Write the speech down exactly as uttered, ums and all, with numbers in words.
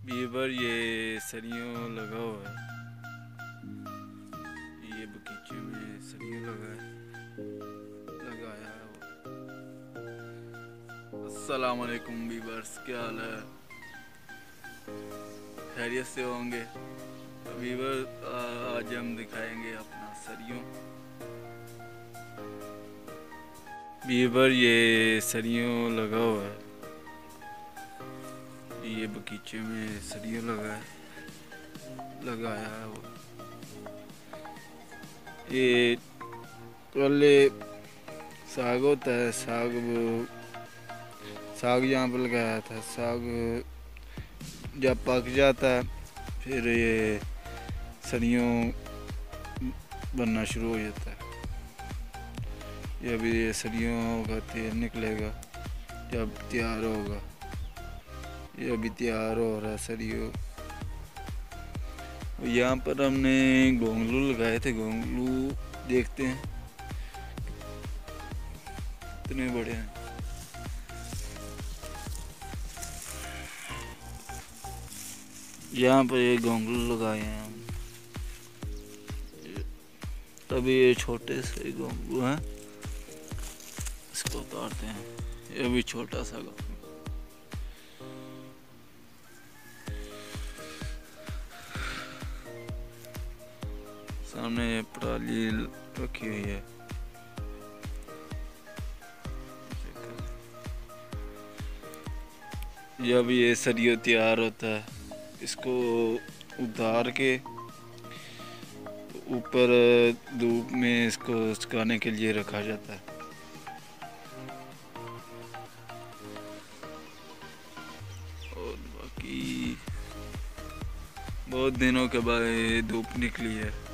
Bieber ये सरियों लगा हुआ है। ये बगीचे में सरियों लगा है लगाया है वो। अस्सलाम वालेकुम बीबर्स, क्या हाल है? खैरियत से होंगे? तो बीबर आज हम दिखाएंगे अपना सरियों। बीबर ये सरियों लगा हुआ है। ये बगीचे में सरियों लगा है लगाया है वो। ये पहले साग होता है, साग वो साग यहाँ पर लगाया था। साग जब पक जाता है फिर ये सरियों बनना शुरू हो जाता है। ये अभी ये सरियों का तेल निकलेगा जब तैयार होगा। ये अभी तैयार हो रहा है सरियों। यहाँ पर हमने घोंगलू लगाए थे। घोंगलू देखते हैं कितने बड़े हैं। यहाँ पर ये घोंगलू लगाए हैं हम। अभी ये छोटे से घोंगलू हैं, इसको उतारते हैं। ये अभी छोटा सा घोंगलू। सामने ये पराली रखी हुई है। जब ये सरियों तैयार होता है इसको उतार के ऊपर धूप में इसको सुखाने के लिए रखा जाता है। और बाकी बहुत दिनों के बाद धूप निकली है।